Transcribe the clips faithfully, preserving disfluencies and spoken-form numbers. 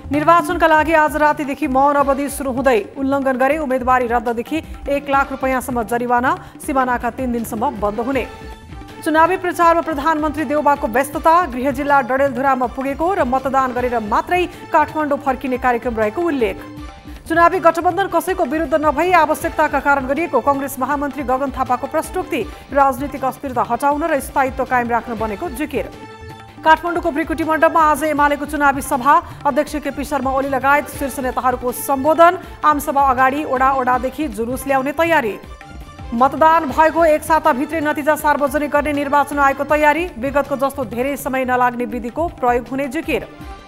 निर्वाचनका लागि आज रातिदेखि मौन अवधि सुरु हुँदै उल्लङ्घन गरे उम्मेदवारी रद्ददेखि एक लाख रुपैयाँसम्म जरिवाना, सिमानाका तीन दिनसम्म बन्द हुने। चुनावी प्रचारमा प्रधानमन्त्री देउबाको व्यस्तता, गृह जिल्ला डडेलधुरामा पुगेको र मतदान गरेर मात्रै काठमाडौँ फर्किने कार्यक्रम रहेको उल्लेख। चुनावी गठबन्धन कसैको विरुद्ध नभई आवश्यकताका कारण गरिएको कांग्रेस महामन्त्री गगन थापाको प्रश्नोक्ति, राजनीतिक अस्थिरता हटाउन र स्थायित्व कायम राख्न बनेको जिकिर। काठमाडौँको भ्रिकुटी मण्डपमा आज एमालेको चुनावी सभा, अध्यक्ष केपी शर्मा ओली लगायत शीर्ष नेताहरूको सम्बोधन, आमसभा अगाडि ओडा ओडादेखि जुलुस ल्याउने तयारी। मतदान भएको एक साताभित्रै नतिजा सार्वजनिक गर्ने निर्वाचन आयोगको तयारी, विगतको जस्तो धेरै समय नलाग्ने विधिको प्रयोग हुने जिकिर।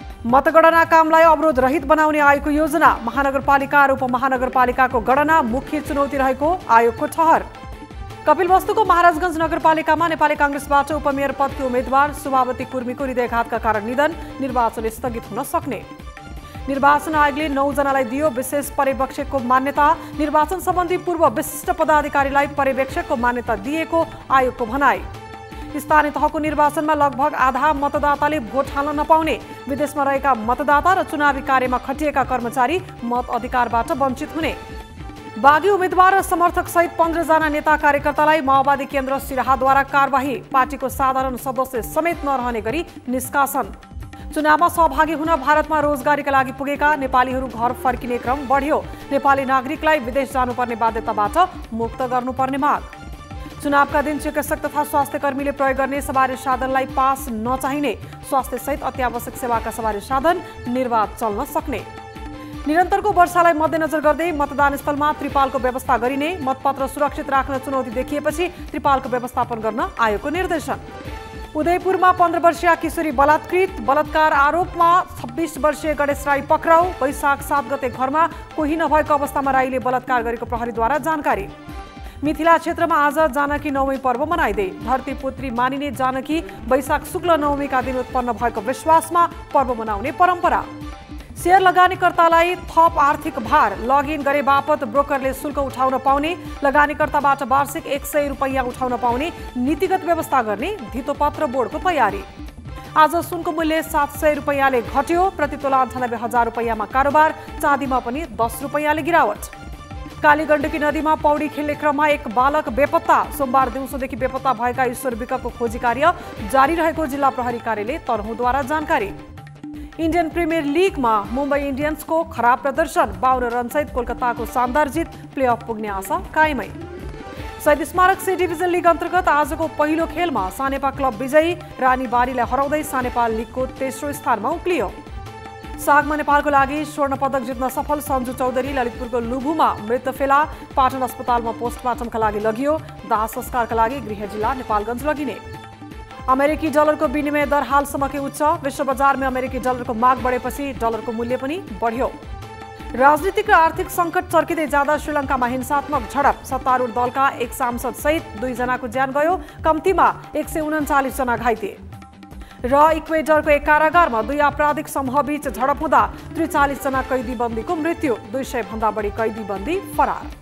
मतगणना कामलाई अवरोध रहित बनाउने आयोगको योजना, महानगरपालिका र उपमहानगरपालिकाको गणना मुख्य चुनौती रहेको आयोगको ठहर। कपिलवस्तुको महाराजगञ्ज नगरपालिकामा नेपाली कांग्रेसबाट उपमेयर पदको उम्मेद्वार सुभावती कुर्मीको हृदयघातका कारण निधन, निर्वाचन स्थगित हुन सक्ने। निर्वाचन आयोगले नौ जनालाई दियो विशेष पर्यवेक्षकको मान्यता, निर्वाचन सम्बन्धी पूर्व विशिष्ट पदाधिकारीलाई पर्यवेक्षकको मान्यता दिएको आयोगको भनाई। स्थानीय तहको निर्वाचनमा लगभग आधा मतदाताले भोट हाल्न नपाउने, विदेशमा रहेका मतदाता र चुनावी कार्यमा खटिएका कर्मचारी मत अधिकारबाट वञ्चित हुने। बागी उम्मेद्वार र समर्थक सहित पन्ध्र जना नेता कार्यकर्तालाई माओवादी केन्द्र सिराहाद्वारा कारबाही, पार्टीको साधारण सदस्य समेत नरहने गरी निष्कासन। चुनावमा सहभागी हुन भारतमा रोजगारीका लागि पुगेका नेपालीहरू घर फर्किने क्रम बढ्यो, नेपाली नागरिकलाई विदेश जानुपर्ने बाध्यताबाट मुक्त गर्नुपर्ने माग। चुनावका दिन चिकित्सक तथा स्वास्थ्य कर्मीले प्रयोग गर्ने सवारी साधनलाई पास नचाहिने, स्वास्थ्य सहित अत्यावश्यक सेवाका सवारी साधन निर्वाध चल्न सक्ने। निरन्तरको वर्षालाई मध्यनजर गर्दै मतदान स्थलमा त्रिपालको व्यवस्था गरिने, मतपत्र सुरक्षित राख्न चुनौती देखिएपछि त्रिपालको व्यवस्थापन गर्न आयोगको निर्देशन। उदयपुरमा पन्ध्र वर्षीय किशोरी बलात्कृत, बलात्कार आरोपमा छब्बीस वर्षीय गणेश राई पक्राउ, वैशाख सात गते घरमा कोही नभएको अवस्थामा राईले बलात्कार गरेको प्रहरीद्वारा जानकारी। मिथिला क्षेत्रमा आज जानकी नवमी पर्व मनाइँदै, धरतीपुत्री मानिने जानकी वैशाख शुक्ल नवमीका दिन उत्पन्न भएको विश्वासमा पर्व मनाउने परम्परा। शेयर लगानीकर्तालाई थप आर्थिक भार, लगइन गरे बापत ब्रोकरले शुल्क उठाउन पाउने, लगानीकर्ताबाट वार्षिक एक सय रुपैयाँ उठाउन पाउने नीतिगत व्यवस्था गर्ने धितोपत्र बोर्डको तयारी। आज सुनको मूल्य सात सय रुपैयाँले घट्यो, प्रति तोला अन्ठानब्बे हजार रुपैयाँमा कारोबार, चाँदीमा पनि दस रुपैयाँले गिरावट। कालीगण्डकी नदीमा पौडी खेल्ने क्रममा एक बालक बेपत्ता, सोमबार दिउँसोदेखि बेपत्ता भएका ईश्वर विकको खोजी कार्य जारी रहेको जिल्ला प्रहरी कार्यालय तनहुँद्वारा जानकारी। इन्डियन प्रिमियर लिगमा मुम्बई इन्डियन्सको खराब प्रदर्शन, बाउन्न रनसहित कोलकाताको शानदार जित, प्लेअफ पुग्ने आशा कायमै। शहीद स्मारक सी डिभिजन लिग अन्तर्गत आजको पहिलो खेलमा सानेपा क्लब विजयी, रानीबारीलाई हराउँदै सानेपा लिगको तेस्रो स्थानमा उक्लियो। सागमा नेपालको लागि स्वर्ण पदक जित्न सफल सञ्जु चौधरी ललितपुरको लुभुमा मृत फेला, पाटन अस्पतालमा पोस्टमार्टमका लागि लगियो, दाह संस्कारका लागि गृह जिल्ला नेपालगञ्ज लगिने। अमेरिकी डलरको विनिमय दर हालसम्मकै उच्च, विश्व बजारमा अमेरिकी डलरको माग बढेपछि डलरको मूल्य पनि बढ्यो। राजनीतिक र आर्थिक सङ्कट चर्किँदै जाँदा श्रीलङ्कामा हिंसात्मक झडप, सत्तारूढ दलका एक सांसद सहित दुई जनाको ज्यान गयो, कम्तीमा एक सय उन्चालिस जना घाइते। र इक्वेडरको एक कारागारमा दुई आपराधिक समूहबीच झडप हुँदा त्रिचालिस जना कैदी बन्दीको मृत्यु, दुई सय भन्दा बढी कैदी बन्दी फरार।